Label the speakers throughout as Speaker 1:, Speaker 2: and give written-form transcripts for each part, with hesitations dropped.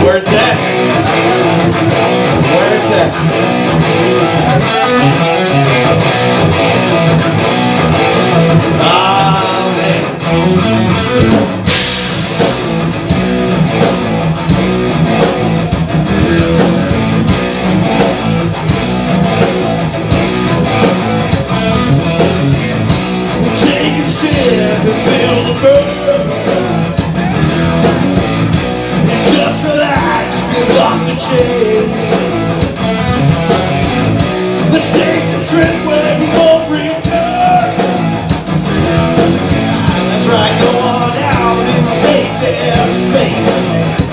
Speaker 1: Where it's at? Where it's at? Ah, man. Take a sip and feel the burn. And just relax, give up the chains. Let's take the trip where we won't return. That's right, go on out and make their space.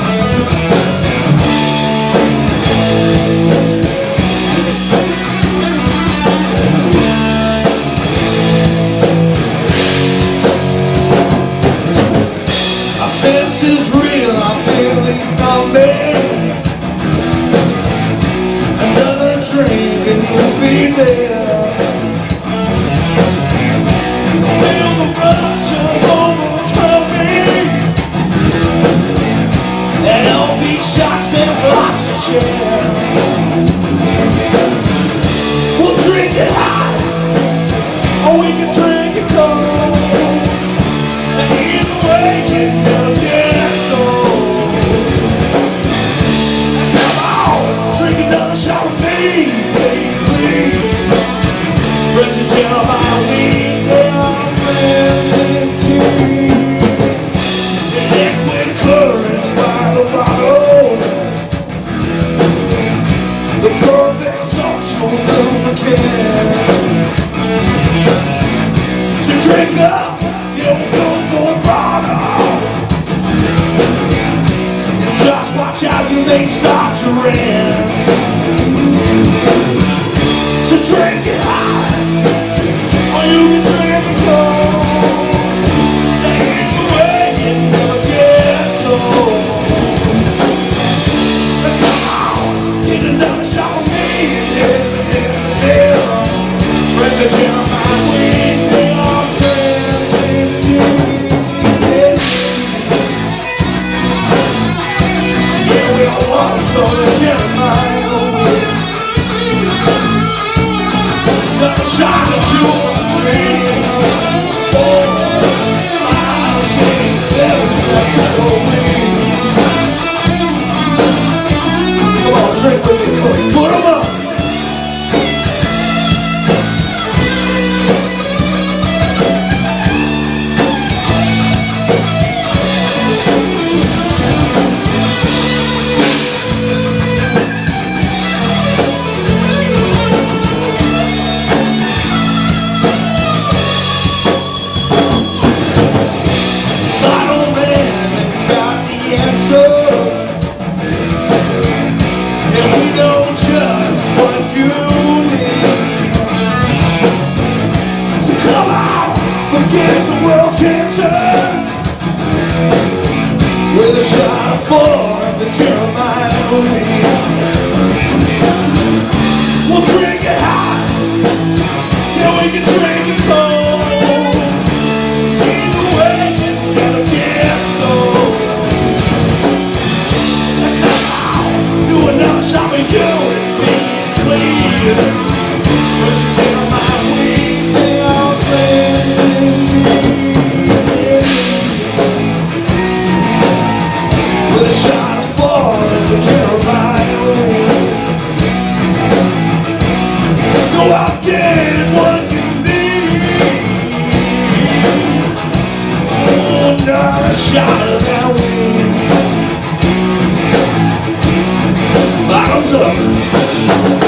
Speaker 1: This is real, I feel he's not me. Another drink and we'll be there. Feel the rush of overcoming. And all these shots, there's lots to share. We'll drink it hot, or we can drink it cold. And either way, you never get sold. Come on, drink another shot with me, please, please. Friends and gentlemen, we are friends indeed. Liquid courage by the bottle, the perfect social lubricant. So drink up, you'll go for a bottle. And just watch out, you may start to rant. So drink it hot, or you can drink it cold. Now either way, you never get old. Now come on, get another shot with me. Yeah. Friends and gentlemen, we are friends indeed. Yeah, we all want so the gentlemen. Another shot or two or three. Oh, I'll say everything that go away. Come on, drink with me, quick. Put 'em up. Forget the world's cancer with a shot for the Jeremiah weed. We'll drink it hot, yeah, we can drink it cold. Either way, you gotta get sold. Now come on, do another shot with you and me, please. With the Jeremiah weed, they are friends. With a shot for the Jeremiah weed. Go out, get what you need. Oh, another shot of that weed. Bottoms up.